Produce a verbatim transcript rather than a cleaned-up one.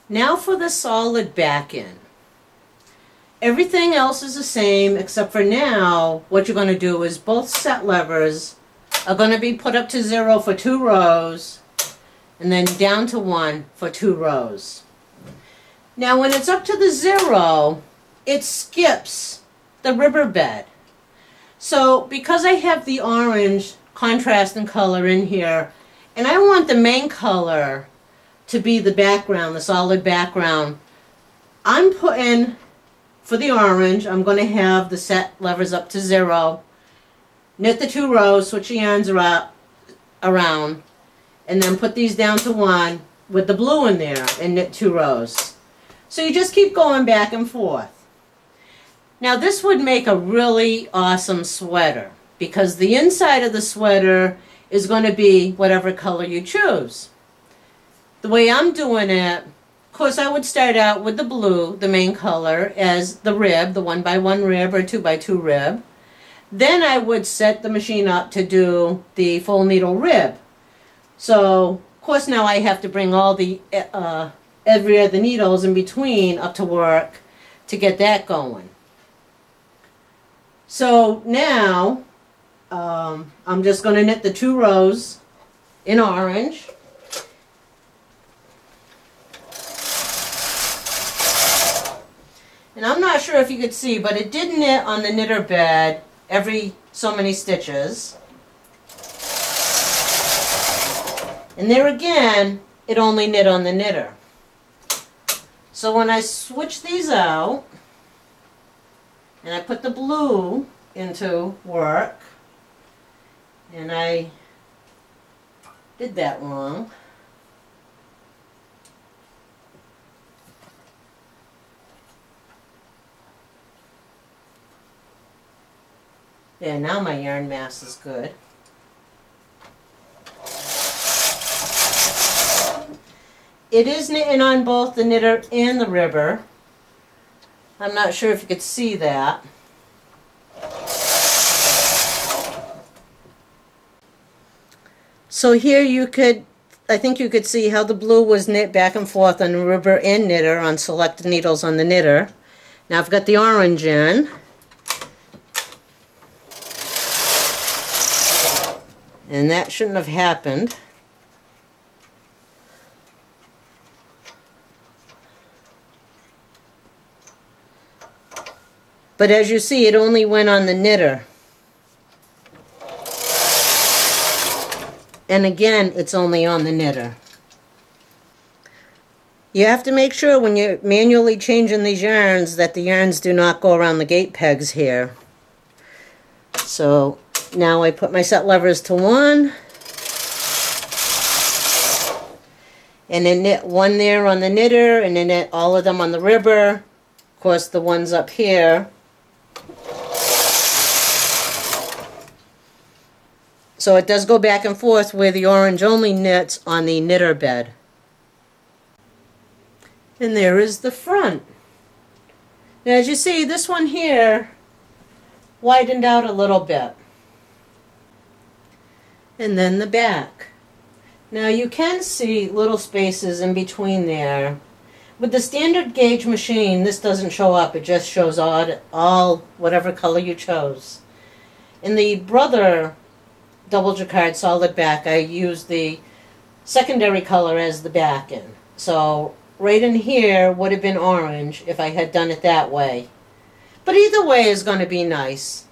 Now for the solid back end. Everything else is the same except for now what you're going to do is both set levers are going to be put up to zero for two rows and then down to one for two rows. Now when it's up to the zero, it skips the ribber bed. So because I have the orange contrast and color in here, and I want the main color to be the background, the solid background, I'm putting, for the orange, I'm going to have the set levers up to zero, knit the two rows, switch the yarns around, and then put these down to one with the blue in there and knit two rows. So you just keep going back and forth. Now this would make a really awesome sweater because the inside of the sweater is going to be whatever color you choose. The way I'm doing it, of course I would start out with the blue, the main color, as the rib, the one by one rib or two by two rib. Then I would set the machine up to do the full needle rib. So, of course now I have to bring all the, uh, every other needles in between up to work to get that going. So now, um, I'm just going to knit the two rows in orange. And I'm not sure if you could see, but it did knit on the knitter bed every so many stitches. And there again, it only knit on the knitter. So when I switch these out, and I put the blue into work, and I did that wrong. Yeah, now my yarn mass is good. It is knitting on both the knitter and the ribber. I'm not sure if you could see that. So here you could, I think you could see how the blue was knit back and forth on the ribber and knitter on selected needles on the knitter. Now I've got the orange in. And that shouldn't have happened. But as you see, it only went on the knitter. And again, it's only on the knitter. You have to make sure when you're manually changing these yarns that the yarns do not go around the gate pegs here. So now I put my set levers to one, and then knit one there on the knitter, and then knit all of them on the ribber. Of course, the ones up here. So it does go back and forth where the orange only knits on the knitter bed. And there is the front. Now as you see, this one here widened out a little bit. And then the back. Now you can see little spaces in between there. With the standard gauge machine, this doesn't show up. It just shows all, all whatever color you chose. In the Brother double jacquard solid back, I used the secondary color as the back end. So right in here would have been orange if I had done it that way. But either way is going to be nice.